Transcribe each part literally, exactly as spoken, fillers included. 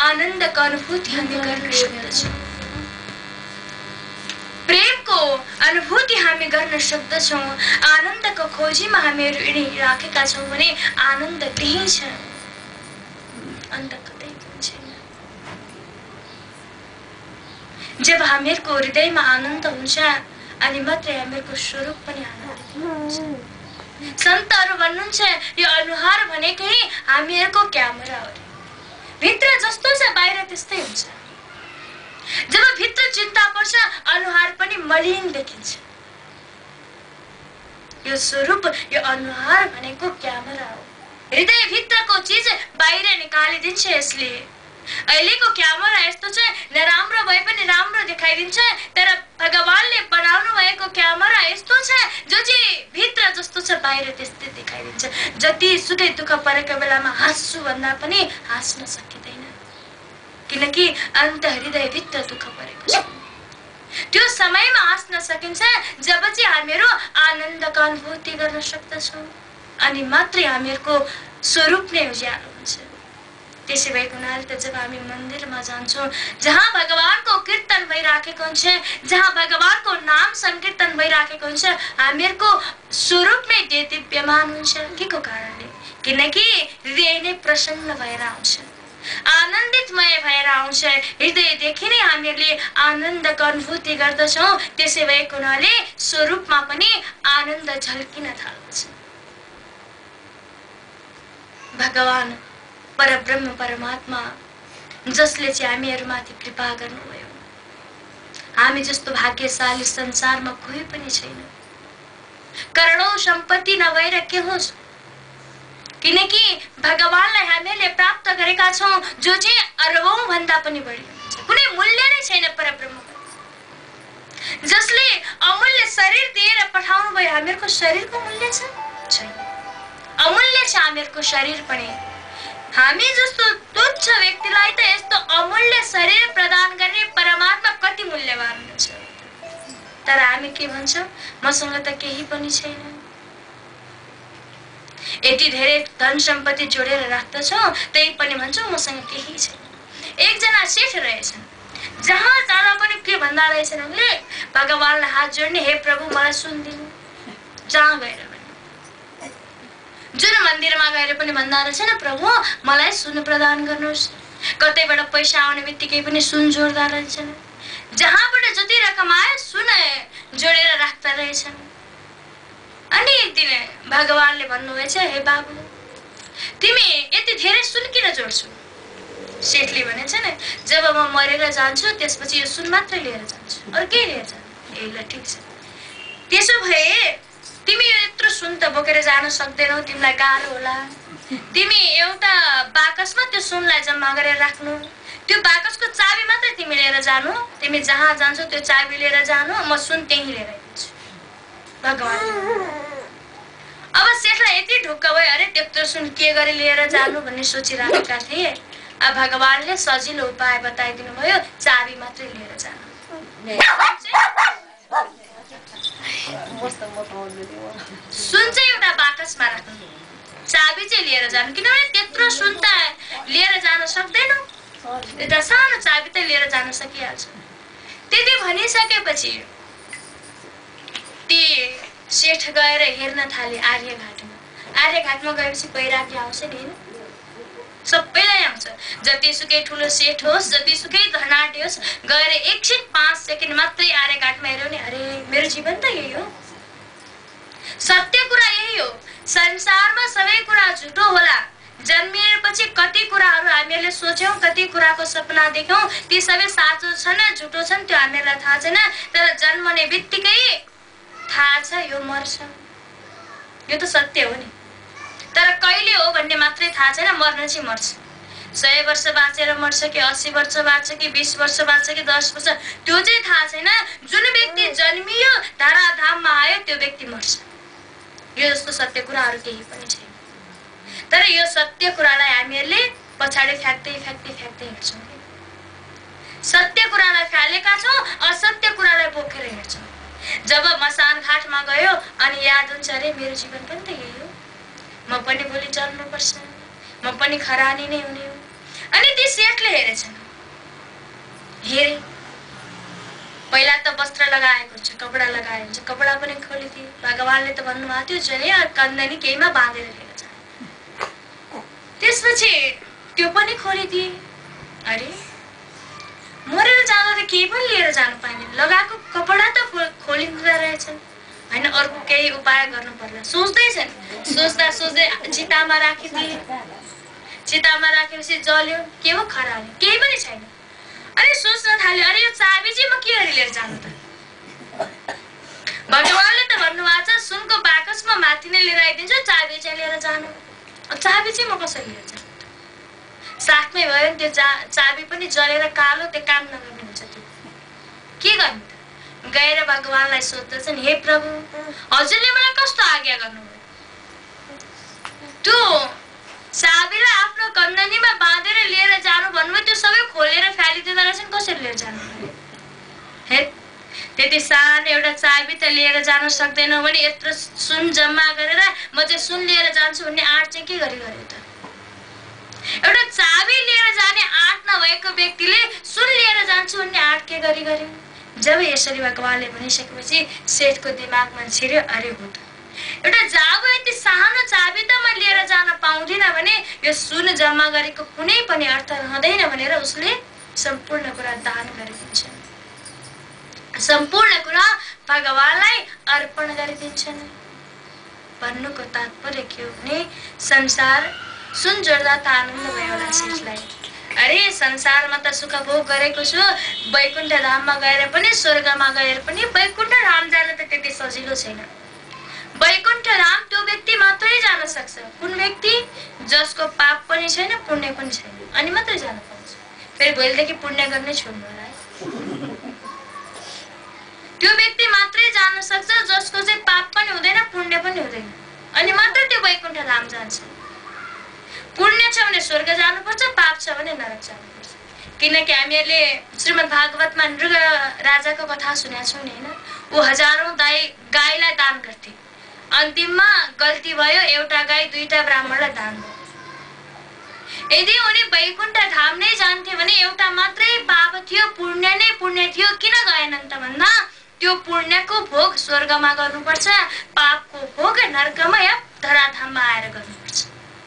आनन्दको अनुभूति हामी गर्न सक्दछौँ। प्रेमको अनुभूति हामी गर्न सक्दछौँ। आनन्दको खोजीमा हामीहरू हिँडिराखेका छौँ भने आनन्द त्यही छ, अन्त कतै पनि छैन। जब हामीहरूको हृदयमा आनन्द हुन्छ अनि मात्रै हामीहरूको स्वरूप पनि आनन्दित हुन्छ। सन्तहरू भन्नुहुन्छ यो अनुहार भनेकै हामीहरूको क्यामेरा हो, भित्र जस्तो छ बाहिर त्यस्तै हुन्छ। जब भित्र चिन्ता पर्छ अनुहार पनि मलिन देखिन्छ। यो स्वरूप, यो अनुहार भनेको क्यामेरा हो। हृदय भित्रको चीज बाहिर निकालिदिन्छ यसले। अहिलेको क्यामेरा यस्तो छ, नराम्रो भए पनि राम्रो देखाइदिन्छ, तर भगवानले बनाउनु भएको क्यामेरा यस्तो छ जो चाहिँ भित्र जस्तो छ बाहिर त्यस्तै देखाइदिन्छ। जति सुकै दुःख परेको बेलामा हाँस्छु भन्दा पनि हाँस्न सकिँदैन, किनकि अन्त हृदय भित्र दुःख परेको छ। त्यो समयमा हाँस्न सकिन्छ जब चाहिँ हामीहरू आनन्दको अनुभूति गर्न सक्दछौँ, अनि मात्रै हामीहरूको स्वरूप नै उज्यालो हुन्छ। त्यसै भएको हुनाले त जब हामी मन्दिरमा जान्छौँ जहाँ भगवानको कीर्तन भइराखेको हुन्छ, जहाँ भगवानको नाम संकीर्तन भइराखेको हुन्छ, हामीहरूको स्वरूप नै दिव्यमान हुन्छ। के को कारणले? किनकि हृदय नै प्रसन्न भएर आउँछ, आनन्दितमय भएर आउँछ। हृदयदेखि नै हामीहरूले आनन्दको अनुभूति गर्दछौँ। त्यसै भएको हुनाले स्वरूपमा पनि आनन्द झल्किन थाल्दछ। भगवान परब्रह्म परमात्मा जसले चाहिँ हामीहरूमाथि कृपा गर्नुभयो, हामी जस्तो भाग्यशाली संसारमा कोही पनि छैन। करोडौं सम्पत्ति नभएर के होस्, किनकि भगवानलाई हामीले प्राप्त गरेका छौँ जो चाहिँ अरबौं भन्दा पनि बढी हुन्छ। कुनै मूल्य नै छैन परब्रह्मको, जसले अमूल्य शरीर दिएर पठाउनु भयो। हामीहरूको शरीरको मूल्य छैन, अमूल्य छ हामीहरूको शरीर पनि। हामी जस्तो तुच्छ व्यक्तिलाई त यस्तो अमूल्य शरीर प्रदान गर्ने परमात्मा कति मूल्यवान हुन्छ। तर हामी के भन्छौँ, मसँग त केही पनि छैन। यति धेरै धन सम्पत्ति जोडेर राख्दछौँ त्यही पनि भन्छौँ मसँग केही छैन। एकजना सेठ रहेछन्, जहाँ जाँदा पनि के भन्दा रहेछन् उनले, भगवानलाई हात जोड्ने, हे प्रभु मलाई सुन दिनु। जहाँ गएर जुन मन्दिरमा गएर पनि भन्दा रहेछन्, प्रभु मलाई सुन प्रदान गर्नुहोस्। कतैबाट पैसा आउने बित्तिकै पनि सुन जोड्दा रहेछन्। जहाँबाट जति रकम आयो सुन जोडेर राख्दा रहेछन्। अनि एक दिन भगवानले भन्नुभएछ, हे बाबु तिमी यति धेरै सुन किन जोड्छौ? सेठले भनेछ नि, जब म मरेर जान्छु त्यसपछि यो सुन मात्रै लिएर जान्छु, अरू केही लिएर जान्छु। ए ल ठिक छ, त्यसो भए तिमी यत्रो सुन त बोकेर जान सक्दैनौ, तिमीलाई गाह्रो होला। तिमी एउटा बाकसमा त्यो सुनलाई जम्मा गरेर राख्नु, त्यो बाकसको चाबी मात्रै तिमी लिएर जानु। तिमी जहाँ जान्छौ त्यो चाबी लिएर जानु, म सुन त्यही लिएर आइदिन्छु। भगवान अब सेठलाई यति ढुक्क भयो, अरे त्यत्रो सुन के गरी लिएर जानु भन्ने सोचिराखेका थिए। अब भगवानले सजिलो उपाय बताइदिनु भयो, चाबी मात्रै लिएर जानु। सुन चाहिँ एउटा बाकसमा राख्नु, चाबी चाहिँ लिएर जानु, किनभने त्यत्रो सुन त लिएर जान सक्दैनौ, एउटा सानो चाबी त लिएर जान सकिहाल्छ। त्यति भनिसकेपछि ती सेठ गएर हेर्न थाले आर्यघाटमा। आर्यघाटमा गएपछि बैरागी आउँछ नि, होइन? सबैलाई आउँछ, जतिसुकै ठुलो सेठ होस्, जतिसुकै धनाढ्य होस्, गएर एकछिन पाँच सेकेन्ड मात्रै आर्यघाटमा हेर्यो भने अरे मेरो जीवन त यही हो, सत्य कुरा यही हो। संसारमा सबै कुरा झुटो होला। जन्मिएपछि कति कुराहरू हामीहरूले सोच्यौँ, कति कुराको सपना देख्यौँ, ती सबै साँचो छन् झुटो छन् त्यो हामीहरूलाई थाहा छैन। तर जन्मने बित्तिकै थाहा छ यो मर्छ, यो त सत्य हो नि। तर कहिले हो भन्ने मात्रै थाहा छैन, मर्न चाहिँ मर्छ। सय वर्ष बाँचेर मर्छ कि अस्सी वर्ष बाँच्छ कि बिस वर्ष बाँच्छ कि दस वर्ष, त्यो चाहिँ थाहा छैन। जुन व्यक्ति जन्मियो धराधाममा आयो त्यो व्यक्ति मर्छ। यो जस्तो सत्य कुराहरू केही पनि छैन। तर यो सत्य कुरालाई हामीहरूले पछाडि फ्याक्दै फ्याक्दै फ्याक्दै हिँड्छौँ। सत्य कुरालाई फालेका छौँ, असत्य कुरालाई बोकेर हिँड्छौँ। जब मसान घाटमा गयो अनि याद हुन्छ, अरे मेरो जीवन पनि त यही हो, म पनि भोलि जन्मनुपर्छ, म पनि खरानी नै हुने हो। अनि ती सेठले हेरेछन्, हेरे पहिला त वस्त्र लगाएको छ, कपडा लगाएको छ, कपडा पनि खोलिदिए। भगवानले त भन्नुभएको थियो जय कन्दनी केहीमा बाँधेर लिएर जाने। त्यसपछि त्यो पनि खोलिदिए। अरे मरेर जाँदा त केही पनि लिएर जानु पाइँदैन, लगाएको कपडा त खोलिँदा रहेछन्, होइन अर्को केही उपाय गर्नु पर्ला सोच्दैछन्। सोच्दा सोच्दै चितामा राखिदिए। चितामा राखेपछि जल्यो, के हो खरायो, केही पनि छैन। अरे सोच्न थाल्यो, अरे यो चाबी चाहिँ म के गरी लिएर जानु त? भगवानले त भन्नुभएको छ सुनको बाकसमा माथि नै लिएर आइदिन्छु, चाबी चाहिँ लिएर जानु। चाबी चाहिँ म कसरी लिएर जानु? साथमै भयो नि त्यो चा चाबी पनि जलेर कालो, त्यो काम नगर्ने हुन्छ। त्यो के गर्नु त? गएर भगवानलाई सोध्दछन्, हे प्रभु हजुरले मलाई कस्तो आज्ञा गर्नुभयो? त्यो चाबीलाई आफ्नो कन्दनीमा बाँधेर लिएर जानु भन्नुभयो, त्यो सबै खोलेर फ्यालिदिँदो रहेछन्, कसरी लिएर जानु? हे त्यति सानो एउटा चाबी त लिएर जान सक्दैनौ भने यत्रो सुन जम्मा गरेर म चाहिँ सुन लिएर जान्छु भन्ने आँट चाहिँ के गरी गर्यो त? एउटा चाबी लिएर जाने आँट नभएको व्यक्तिले सुन लिएर जान्छु भन्ने आँट के गरी गर्यो? जब यसरी भगवानले भनिसकेपछि सेठको दिमागमा छिर्यो, अरे हो त एउटा जाबो यति सानो चाबी त म लिएर जान पाउँदिनँ भने यो सुन जम्मा गरेको कुनै पनि अर्थ रहँदैन भनेर उसले सम्पूर्ण कुरा दान गरिदिन्छन्। सम्पूर्ण कुरा भगवानलाई अर्पण गरिदिन्छन्। भन्नुको तात्पर्य के हो भने संसार सुन जोड्दा त आनन्द भयो होला सेठलाई। अरे संसारमा त सुख भोग गरेको छु, वैकुण्ठ धाममा गएर पनि स्वर्गमा गएर पनि वैकुण्ठ धाम जान त त्यति सजिलो छैन। वैकुण्ठ धाम त्यो व्यक्ति मात्रै जान सक्छ। कुन व्यक्ति? जसको पाप पनि छैन, पुण्य पनि छैन, अनि मात्रै जान पाउँछ। फेरि भोलिदेखि पुण्य गर्ने छोड्नु होला है। त्यो व्यक्ति मात्रै जान सक्छ जसको चाहिँ पाप पनि हुँदैन, पुण्य पनि हुँदैन, अनि मात्र त्यो वैकुण्ठ धाम जान्छ। पुण्य छ भने स्वर्ग जानुपर्छ, पाप छ भने नरक जानुपर्छ। किनकि हामीहरूले श्रीमद् भागवतमा नृग राजाको कथा सुनेका छौँ नि, होइन? ऊ हजारौं गाई गाईलाई दान गर्थे, अन्तिममा गल्ती भयो, एउटा गाई दुईटा ब्राह्मणलाई दान भयो। यदि उनी वैकुण्ठ धाम नै जान्थे भने एउटा मात्रै पाप थियो, पुण्य नै पुण्य थियो, किन गएनन् त भन्दा त्यो पुण्यको भोग स्वर्गमा गर्नुपर्छ, पापको भोग नरकमा या धराधाममा आएर गर्नुपर्छ।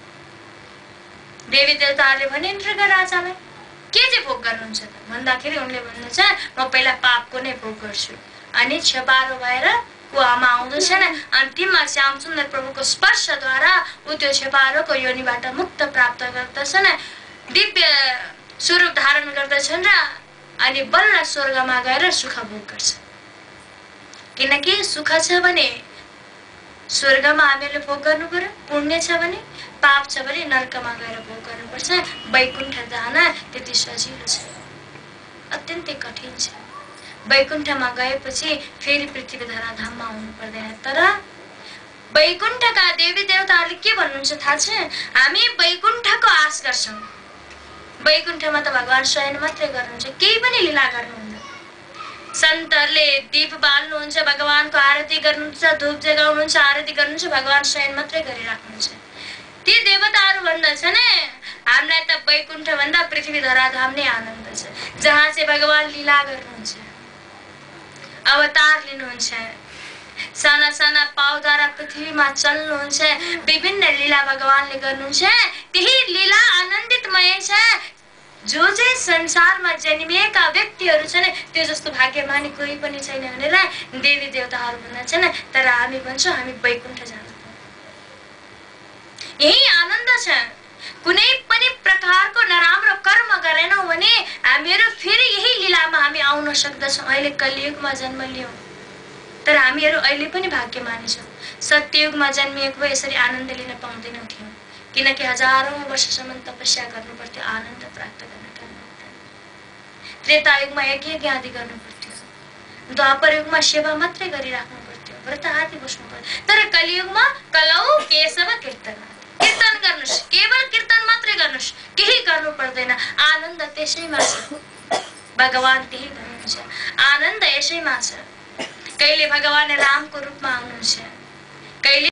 देवी देवताहरूले भने नृग राजालाई के चाहिँ भोग गर्नुहुन्छ त भन्दाखेरि उनले भन्नुहुन्छ म पहिला पापको नै भोग गर्छु, अनि छेपारो भएर को आमा आउँदछन्, अन्तिममा श्यामसुन्दर प्रभुको स्पर्शद्वारा ऊ त्यो छेपारोको योनिबाट मुक्त प्राप्त गर्दछन्, दिव्य स्वरूप धारण गर्दछन् र अनि बल्ल स्वर्गमा गएर सुख भोग गर्छ। किनकि सुख छ भने स्वर्गमा हामीहरूले भोग गर्नु पर्यो, पुण्य छ भने, पाप छ भने नरकमा गएर भोग गर्नुपर्छ। वैकुण्ठ जान त्यति सजिलो छ, अत्यन्तै कठिन छ। वैकुण्ठमा गएपछि फेरि पृथ्वी धराधाममा आउनु पर्दैन। तर वैकुण्ठका देवी देवताहरूले के भन्नुहुन्छ थाहा छ? हामी वैकुण्ठको आश गर्छौँ। वैकुण्ठमा त भगवान स्वयं मात्रै गर्नुहुन्छ, केही पनि लीला गर्नुहुन्न। सन्तहरूले दीप बाल्नुहुन्छ, भगवानको आरती गर्नुहुन्छ, धूप जगाउनुहुन्छ, आरती गर्नुहुन्छ, भगवान स्वयं मात्रै गरिराख्नुहुन्छ। ती देवताहरू भन्दछन् हामीलाई त वैकुण्ठ भन्दा पृथ्वी धराधाम नै आनन्द छ, जहाँ चाहिँ भगवान लीला गर्नुहुन्छ, अवतार लिनुहुन्छ, साना साना पाउद्वारा पृथ्वीमा चल्नुहुन्छ, विभिन्न लीला भगवानले गर्नुहुन्छ। त्यही लीला आनन्दितमय छ। जो चाहिँ संसारमा जन्मिएका व्यक्तिहरू छन् त्यो जस्तो भाग्यमानी कोही पनि छैन भनेर देवी देवताहरू भन्दछन्। तर हामी भन्छौँ हामी वैकुण्ठ जान। यही आनन्द छ। कुनै पनि प्रकारको नराम्रो कर्म गरेनौँ भने हामीहरू फेरि यही लीलामा हामी आउन सक्दछौँ। अहिले कलियुगमा जन्म लियौँ तर हामीहरू अहिले पनि भाग्यमानी छौँ। सत्ययुगमा जन्मिएको भए यसरी आनन्द लिन पाउँदैनौँ थियौँ, किनकि हजारौं वर्षसम्म तपस्या गर्नु पर्थ्यो आनन्द प्राप्त गर्नका निमित्त। त्रेतायुगमा यज्ञ आदि गर्नु पर्थ्यो, द्वापर युगमा सेवा मात्रै गरिराख्नु पर्थ्यो, व्रत आदि बस्नु पर्थ्यो। तर कलियुगमा कलौ केशव कीर्तन, कीर्तन गर्नुस्, केवल कीर्तन मात्रै गर्नुस्, केही गर्नु पर्दैन। आनन्द त्यसैमा छ। भगवान त्यही भन्नुहुन्छ, आनन्द यसैमा छ। कहिले भगवान रामको रूपमा आउनुहुन्छ, कहिले